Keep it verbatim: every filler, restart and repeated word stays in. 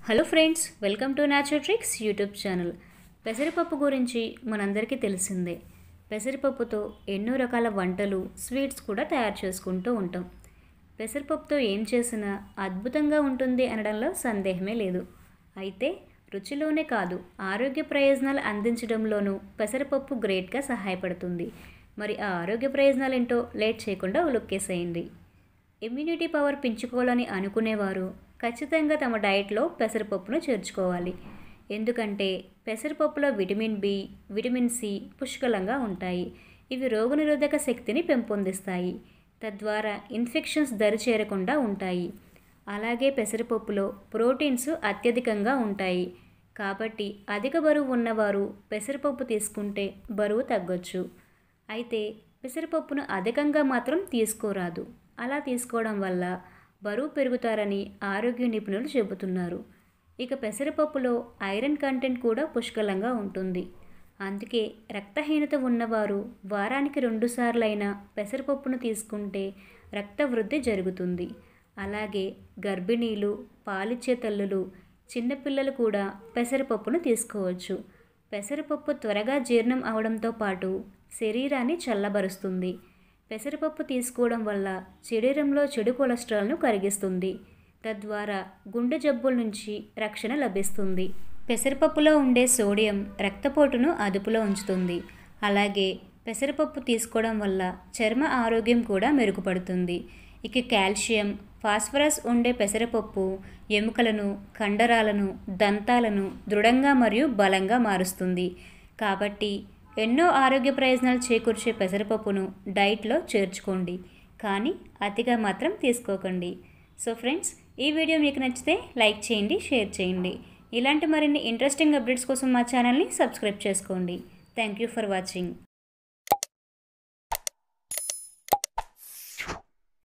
Hello friends, welcome to natural tricks YouTube channel. పెసరపప్పు గురించి మనందరికీ తెలిసిందే. పెసరపప్పుతో ఎన్నో రకాల వంటలు, స్వీట్స్ కూడా తయారు చేసుకుంటూ ఉంటాం. పెసరపప్పుతో ఏం చేసినా అద్భుతంగా ఉంటుంది అనడంలో సందేహమే లేదు. అయితే రుచిలోనే కాదు, ఆరోగ్య ప్రయోజనాలు అందించడంలోనూ పెసరపప్పు గ్రేట్గా సహాయపడుతుంది. మరి ఆ ఆరోగ్య ప్రయోజనాలు ఏంటో లేట్ చేయకుండా ఉలుక్కేసేయండి. ఇమ్యూనిటీ పవర్ పెంచుకోవాలని అనుకునేవారు ఖచ్చితంగా తమ డైట్లో పెసరపప్పును చేర్చుకోవాలి. ఎందుకంటే పెసరపప్పులో విటమిన్ బి, విటమిన్ సి పుష్కలంగా ఉంటాయి. ఇవి రోగనిరోధక శక్తిని పెంపొందిస్తాయి, తద్వారా ఇన్ఫెక్షన్స్ దరి చేరకుండా ఉంటాయి. అలాగే పెసరపప్పులో ప్రోటీన్స్ అత్యధికంగా ఉంటాయి. కాబట్టి అధిక బరువు ఉన్నవారు పెసరపప్పు తీసుకుంటే బరువు తగ్గొచ్చు. అయితే పెసరపప్పును అధికంగా మాత్రం తీసుకోరాదు. అలా తీసుకోవడం వల్ల బరువు పెరుగుతారని ఆరోగ్య నిపుణులు చెబుతున్నారు. ఇక పెసరపప్పులో ఐరన్ కంటెంట్ కూడా పుష్కలంగా ఉంటుంది. అందుకే రక్తహీనత ఉన్నవారు వారానికి రెండు సార్లైనా పెసరపప్పును తీసుకుంటే రక్త వృద్ధి జరుగుతుంది. అలాగే గర్భిణీలు, పాలిచ్చే తల్లులు, చిన్నపిల్లలు కూడా పెసరపప్పును తీసుకోవచ్చు. పెసరపప్పు త్వరగా జీర్ణం అవడంతో పాటు శరీరాన్ని చల్లబరుస్తుంది. పెసరపప్పు తీసుకోవడం వల్ల శరీరంలో చెడు కొలెస్ట్రాల్ను కరిగిస్తుంది. తద్వారా గుండె జబ్బుల నుంచి రక్షణ లభిస్తుంది. పెసరపప్పులో ఉండే సోడియం రక్తపోటును అదుపులో ఉంచుతుంది. అలాగే పెసరపప్పు తీసుకోవడం వల్ల చర్మ ఆరోగ్యం కూడా మెరుగుపడుతుంది. ఇక కాల్షియం, ఫాస్ఫరస్ ఉండే పెసరపప్పు ఎముకలను, కండరాలను, దంతాలను దృఢంగా మరియు బలంగా మారుస్తుంది. కాబట్టి ఎన్నో ఆరోగ్య ప్రయోజనాలు చేకూర్చే పెసరపప్పును డైట్లో చేర్చుకోండి, కానీ అతిగా మాత్రం తీసుకోకండి. సో ఫ్రెండ్స్, ఈ వీడియో మీకు నచ్చితే లైక్ చేయండి, షేర్ చేయండి. ఇలాంటి మరిన్ని ఇంట్రెస్టింగ్ అప్డేట్స్ కోసం మా ఛానల్ని సబ్స్క్రైబ్ చేసుకోండి. Thank you for watching.